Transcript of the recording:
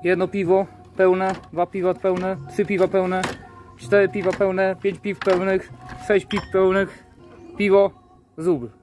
Jedno piwo pełne, 2 piwa pełne, 3 piwa pełne, 4 piwa pełne, 5 piw pełnych, 6 piw pełnych, piwo, zub.